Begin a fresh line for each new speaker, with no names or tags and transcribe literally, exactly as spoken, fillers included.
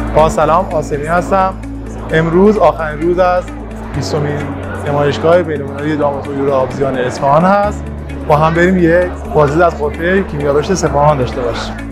با سلام، آسمی هستم. امروز آخرین روز از بیستمین نمایشگاه بین‌المللی دراماتورگی آبزیان اصفهان هست. با هم بریم یک بازدید از غرفه کیمیا رشد سپاهان داشته باشیم.